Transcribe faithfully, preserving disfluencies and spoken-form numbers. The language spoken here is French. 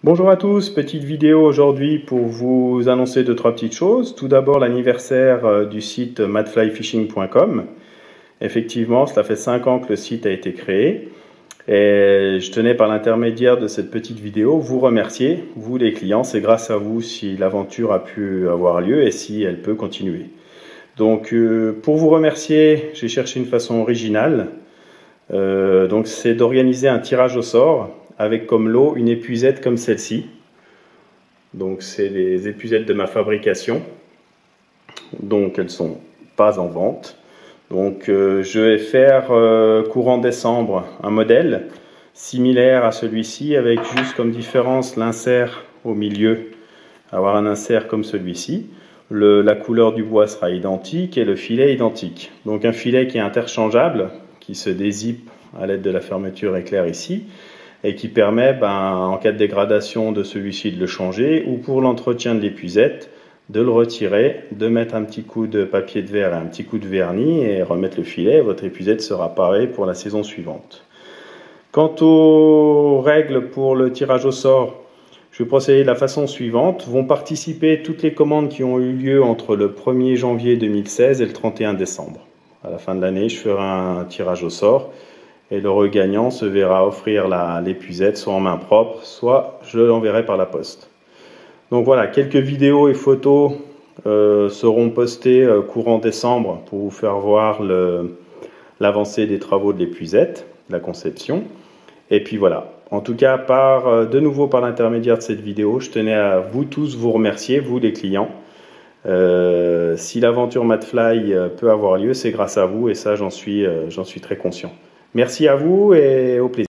Bonjour à tous, petite vidéo aujourd'hui pour vous annoncer deux trois petites choses. Tout d'abord l'anniversaire du site madfly fishing point com. Effectivement, cela fait cinq ans que le site a été créé et je tenais par l'intermédiaire de cette petite vidéo vous remercier, vous les clients. C'est grâce à vous si l'aventure a pu avoir lieu et si elle peut continuer. Donc euh, pour vous remercier, j'ai cherché une façon originale. Euh, donc c'est d'organiser un tirage au sort avec comme lot une épuisette comme celle-ci. Donc c'est les épuisettes de ma fabrication. Donc elles ne sont pas en vente. Donc euh, je vais faire euh, courant décembre un modèle similaire à celui-ci avec juste comme différence l'insert au milieu. Avoir un insert comme celui-ci. Le, la couleur du bois sera identique et le filet identique. Donc un filet qui est interchangeable, qui se dézippe à l'aide de la fermeture éclair ici et qui permet ben, en cas de dégradation de celui-ci de le changer ou pour l'entretien de l'épuisette de le retirer, de mettre un petit coup de papier de verre et un petit coup de vernis et remettre le filet. Votre épuisette sera parée pour la saison suivante. Quant aux règles pour le tirage au sort, je vais procéder de la façon suivante. Vont participer toutes les commandes qui ont eu lieu entre le premier janvier deux mille seize et le trente et un décembre. À la fin de l'année, je ferai un tirage au sort et le regagnant se verra offrir l'épuisette soit en main propre, soit je l'enverrai par la poste. Donc voilà, quelques vidéos et photos euh, seront postées euh, courant décembre pour vous faire voir l'avancée des travaux de l'épuisette, la conception. Et puis voilà. En tout cas, par, de nouveau par l'intermédiaire de cette vidéo, je tenais à vous tous vous remercier, vous les clients. Euh, si l'aventure Madfly peut avoir lieu, c'est grâce à vous et ça, j'en suis, euh, j'en suis très conscient. Merci à vous et au plaisir.